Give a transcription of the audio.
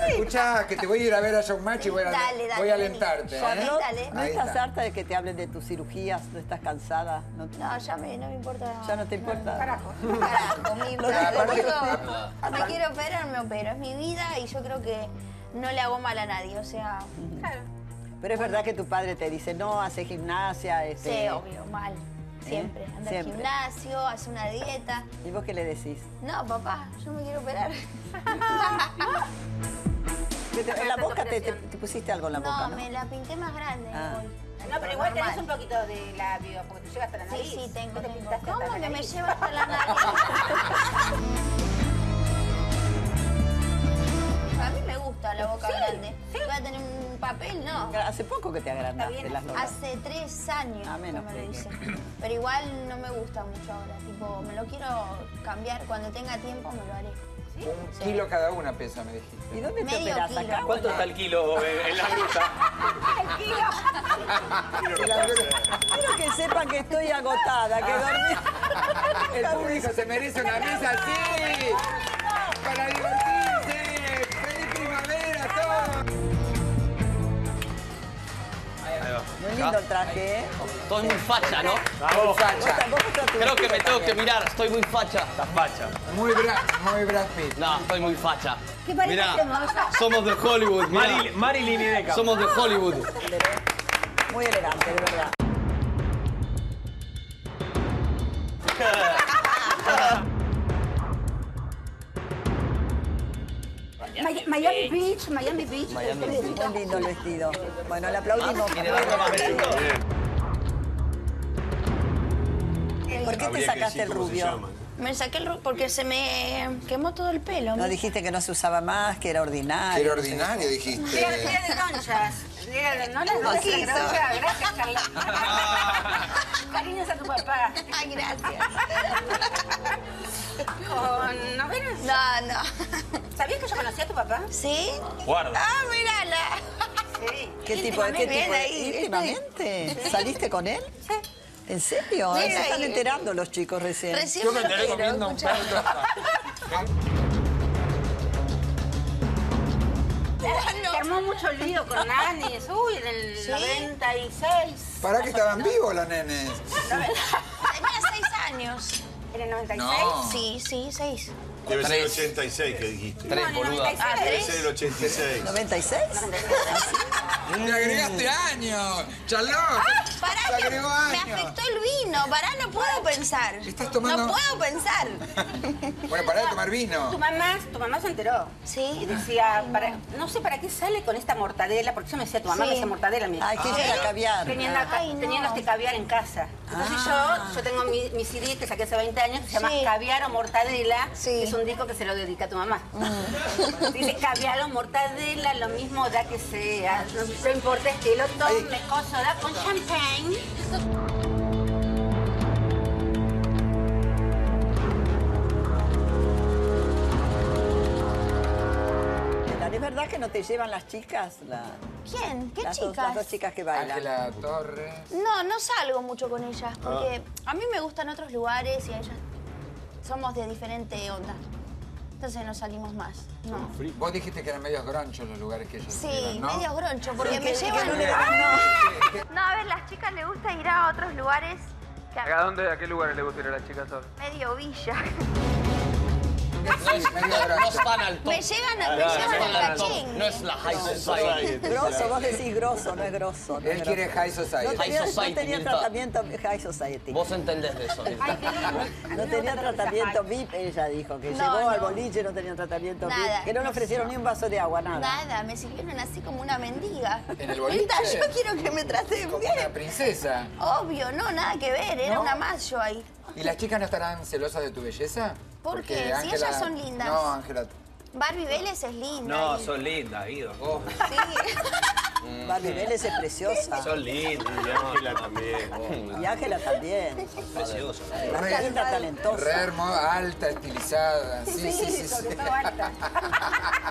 Escuchá, que te voy a ir a ver a Showmatch y voy a alentarte. Charlotte, ¿eh? ¿no estás harta de que te hablen de tus cirugías? ¿No estás cansada? No, ya no me importa. ¿Ya no te importa? Carajo, me quiero operar, me opero. Es mi vida y yo creo que no le hago mal a nadie, o sea... Claro. Pero es verdad que tu padre te dice, no, hace gimnasia. Sí, obvio, mal. Siempre. Anda al gimnasio, hace una dieta. ¿Y vos qué le decís? No, papá, yo me quiero operar. ¿En la boca te pusiste algo en la boca, no? No, me la pinté más grande. No, pero igual tenés un poquito de labio, porque te lleva hasta la nariz. Sí, tengo. ¿Te pintaste hasta ¿Cómo la que me nariz? lleva hasta la nariz? A mí me gusta la boca grande. ¿Voy a tener un papel? No. Hace poco que te agrandaste las lolas. Hace 3 años menos que me lo hice. Pero igual no me gusta mucho ahora. Tipo, me lo quiero cambiar. Cuando tenga tiempo me lo haré. Un kilo cada una pesa, me dijiste. ¿Y dónde te Medio operás kilo. acá? ¿Cuánto está el kilo en la gruta? Quiero que sepan que estoy agotada, que dormí. El público se merece una risa así. Para divertirse. ¡Feliz primavera a todos! Muy lindo el traje, ¿eh? Estoy muy facha, ¿no? Muy facha. Creo que me tengo que mirar, estoy muy facha. Estás facha. Muy Brad Pitt. No, estoy muy facha. ¿Qué pareja Mirá, hacemos? somos de Hollywood, mirá. Marilyn y Beckham. Somos de Hollywood. Muy elegante, de verdad. Miami Beach. Muy lindo el vestido. Bueno, le aplaudimos. ¿Por qué te sacaste el rubio? Me saqué el rubio porque se me quemó todo el pelo. No dijiste que no se usaba más, que era ordinario. Que era ordinario, dijiste. Era de lonchas. No las No lonchas, quiso. gracias, Carla. Cariños a tu papá. Ay, gracias. ¿Con novenas? No. ¿Sabías que yo conocí a tu papá? ¿Sí? Guarda. Ah, mírala. Sí. ¿Qué tipo de Bien ahí. íntimamente? ¿Saliste con él? Sí. ¿En serio? Bien Se están ahí. enterando los chicos recién. Recién Yo me enteré entero, comiendo un escuchá. perro. Se armó mucho lío con nanis. Uy, en el 96. ¿Para que estaban vivos los nenes? Tenía 6 años. ¿En el 96? No. Sí, 6. Debe ser el 86 que dijiste. No, en el 96. Debe ser el 86. ¿96? ¡Le agregaste años! ¡Charlotte! Pará, ¡Le que agregó me años! afectó el vino. Pará, no puedo pensar. ¿Estás tomando? No puedo pensar. Bueno, pará de tomar vino. Tu mamá se enteró. Y Sí. decía, no sé para qué sale con esta mortadela, porque yo me decía, tu mamá Sí. me decía mortadela. Ay, que ella era caviar. Teniendo este caviar en casa. Entonces yo tengo mi CD que saqué hace 20 años, que se llama Sí. Caviar o Mortadela, Sí. que es un disco que se lo dedica a tu mamá. Dice caviar o mortadela, lo mismo da que sea. No importa es que lo tome, coso, da con champagne. ¿Es verdad que no te llevan las chicas? ¿Quién? ¿Qué Las chicas? dos chicas que bailan. Ángela Torres. No salgo mucho con ellas, porque a mí me gustan otros lugares y a ellas somos de diferente onda. Entonces no salimos más. No. Vos dijiste que eran medios gronchos los lugares que ellos Sí, iban, ¿no? medios gronchos, porque me que llevan... no le dan, No, a ver, las chicas les gusta ir a otros lugares que ¿A qué lugares le gusta ir a las chicas ahora? medio villa. Sí, medio No groncho. están al top. Me llevan al cachín. No es la high society. Grosso, vos decís grosso, no es grosso. Él quiere high society. No tenía, High society, no tenía Mirta. tratamiento high society. Vos entendés de eso, Mirta. No tenía tratamiento VIP, ella dijo, que No, llegó al no. boliche, no tenía tratamiento Nada. VIP, que no le ofrecieron ni un vaso de agua, nada. Nada, me sirvieron así como una mendiga. ¿En el boliche? Mirta, yo quiero que me traten Como bien. una princesa. Obvio, no, nada que ver, era ¿No? una más yo ahí. ¿Y las chicas no estarán celosas de tu belleza? ¿Por Porque qué? Si Ángela- ellas son lindas. No, Ángela. Barbie Vélez es linda. No, y- son lindas, Guido. Sí. Barbie Vélez es preciosa. Son lindas. Y Ángela también. Y Ángela también. Preciosos. La linda, talentosa. Re hermosa, alta, estilizada. Sí, sí, sí. Sobre todo alta.